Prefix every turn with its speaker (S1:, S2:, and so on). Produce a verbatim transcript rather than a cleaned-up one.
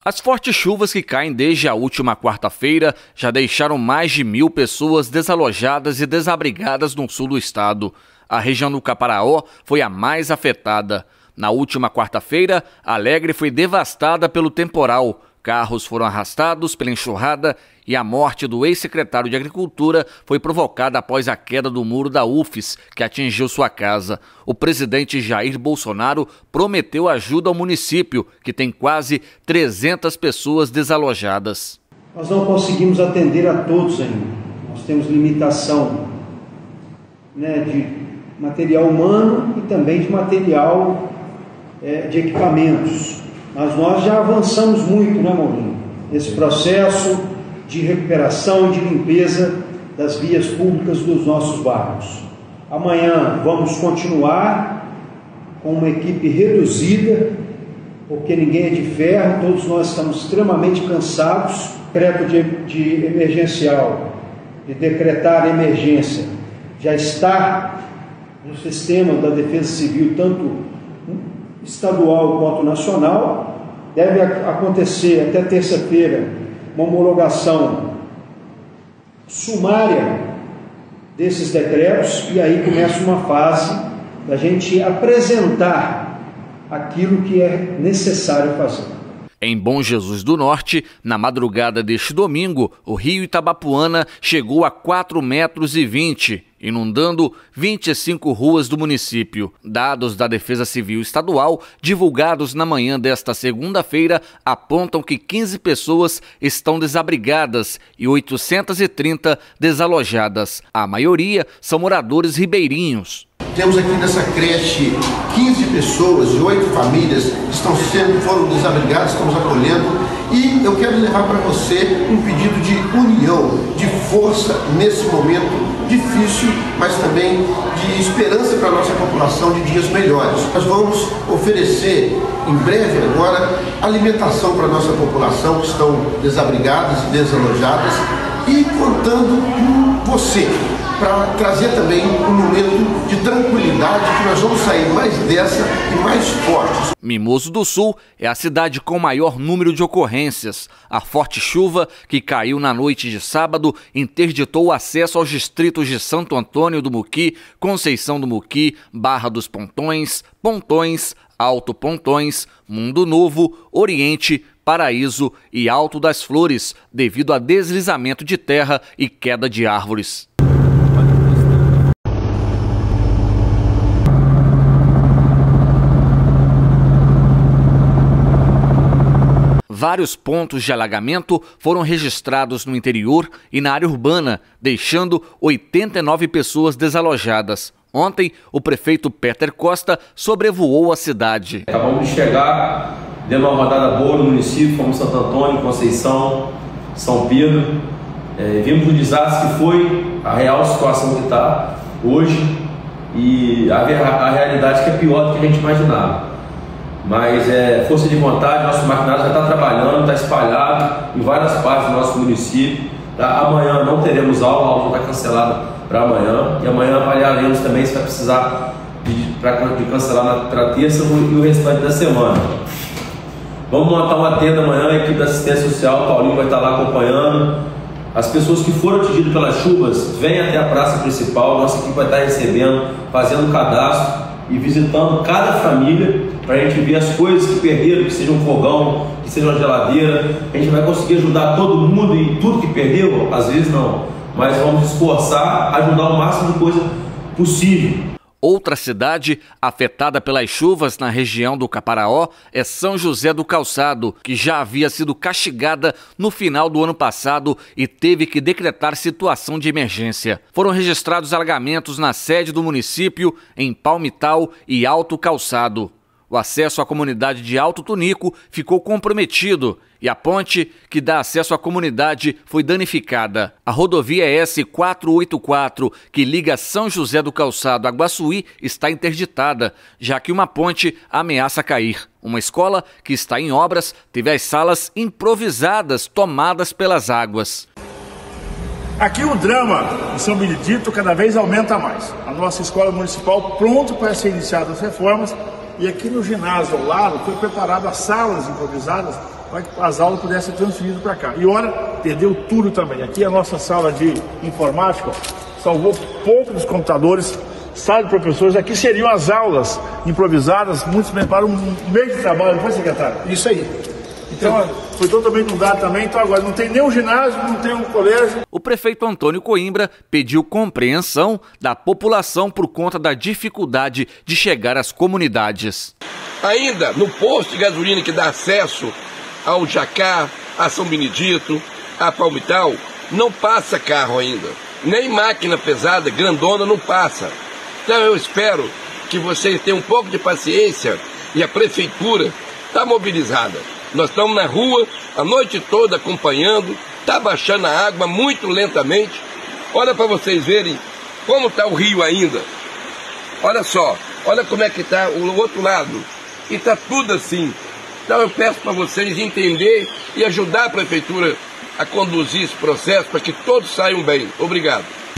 S1: As fortes chuvas que caem desde a última quarta-feira já deixaram mais de mil pessoas desalojadas e desabrigadas no sul do estado. A região do Caparaó foi a mais afetada. Na última quarta-feira, Alegre foi devastada pelo temporal. Carros foram arrastados pela enxurrada e a morte do ex-secretário de Agricultura foi provocada após a queda do muro da U F S, que atingiu sua casa. O presidente Jair Bolsonaro prometeu ajuda ao município, que tem quase trezentas pessoas desalojadas.
S2: Nós não conseguimos atender a todos ainda. Nós temos limitação, né, de material humano e também de material é, de equipamentos. Mas nós já avançamos muito, né, Maurinho? Nesse processo de recuperação e de limpeza das vias públicas dos nossos bairros. Amanhã vamos continuar com uma equipe reduzida, porque ninguém é de ferro, todos nós estamos extremamente cansados. O decreto de, de emergencial, de decretar emergência, já está no sistema da Defesa Civil, tanto estadual quanto nacional. Deve acontecer até terça-feira uma homologação sumária desses decretos e aí começa uma fase da gente apresentar aquilo que é necessário fazer.
S1: Em Bom Jesus do Norte, na madrugada deste domingo, o rio Itabapuana chegou a quatro metros e vinte, inundando vinte e cinco ruas do município. Dados da Defesa Civil Estadual, divulgados na manhã desta segunda-feira, apontam que quinze pessoas estão desabrigadas e oitocentas e trinta desalojadas. A maioria são moradores ribeirinhos.
S3: Temos aqui nessa creche quinze pessoas e oito famílias que estão sendo, foram desabrigadas, estamos acolhendo. E eu quero levar para você um pedido de união, de força nesse momento difícil, mas também de esperança para a nossa população de dias melhores. Nós vamos oferecer em breve agora alimentação para a nossa população que estão desabrigadas e desalojadas e contando com você, para trazer também um momento de tranquilidade, que nós vamos sair mais dessa e mais fortes.
S1: Mimoso do Sul é a cidade com maior número de ocorrências. A forte chuva que caiu na noite de sábado interditou o acesso aos distritos de Santo Antônio do Muqui, Conceição do Muqui, Barra dos Pontões, Pontões, Alto Pontões, Mundo Novo, Oriente, Paraíso e Alto das Flores, devido a deslizamento de terra e queda de árvores. Vários pontos de alagamento foram registrados no interior e na área urbana, deixando oitenta e nove pessoas desalojadas. Ontem, o prefeito Peter Costa sobrevoou a cidade.
S4: Acabamos de chegar, demos uma rodada boa no município, como Santo Antônio, Conceição, São Pedro. É, vimos o desastre que foi, a real situação que está hoje e a, a realidade que é pior do que a gente imaginava. Mas é força de vontade, nosso maquinário já está trabalhando, está espalhado em várias partes do nosso município. Tá? Amanhã não teremos aula, a aula já está cancelada para amanhã. E amanhã avaliaremos também se vai precisar de, pra, de cancelar para terça e o restante da semana. Vamos montar uma tenda amanhã, a equipe da assistência social, o Paulinho vai estar lá acompanhando. As pessoas que foram atingidas pelas chuvas, vêm até a praça principal, nossa equipe vai estar recebendo, fazendo o cadastro e visitando cada família para a gente ver as coisas que perderam, que seja um fogão, que seja uma geladeira. A gente vai conseguir ajudar todo mundo em tudo que perdeu? Às vezes não, mas vamos esforçar, ajudar o máximo de coisa possível.
S1: Outra cidade afetada pelas chuvas na região do Caparaó é São José do Calçado, que já havia sido castigada no final do ano passado e teve que decretar situação de emergência. Foram registrados alagamentos na sede do município, em Palmital e Alto Calçado. O acesso à comunidade de Alto Tunico ficou comprometido e a ponte que dá acesso à comunidade foi danificada. A rodovia S quatrocentos e oitenta e quatro, que liga São José do Calçado a Guaçuí, está interditada, já que uma ponte ameaça cair. Uma escola que está em obras teve as salas improvisadas tomadas pelas águas.
S5: Aqui o drama em São Benedito cada vez aumenta mais. A nossa escola municipal pronta para ser iniciada as reformas. E aqui no ginásio ao lado foi preparado as salas improvisadas para que as aulas pudessem ser transferidas para cá. E olha, perdeu tudo também. Aqui a nossa sala de informática salvou pouco dos computadores, sala de professores. Aqui seriam as aulas improvisadas, muitos bem para um mês de trabalho, não foi, secretário?
S3: Isso aí.
S5: Então, foi totalmente mudado também, então agora não tem nem um ginásio, não tem um colégio.
S1: O prefeito Antônio Coimbra pediu compreensão da população por conta da dificuldade de chegar às comunidades.
S6: Ainda no posto de gasolina que dá acesso ao Jacá, a São Benedito, a Palmital, não passa carro ainda. Nem máquina pesada, grandona, não passa. Então eu espero que vocês tenham um pouco de paciência e a prefeitura está mobilizada. Nós estamos na rua a noite toda acompanhando, está baixando a água muito lentamente. Olha para vocês verem como está o rio ainda. Olha só, olha como é que está o outro lado. E está tudo assim. Então eu peço para vocês entender e ajudar a prefeitura a conduzir esse processo para que todos saiam bem. Obrigado.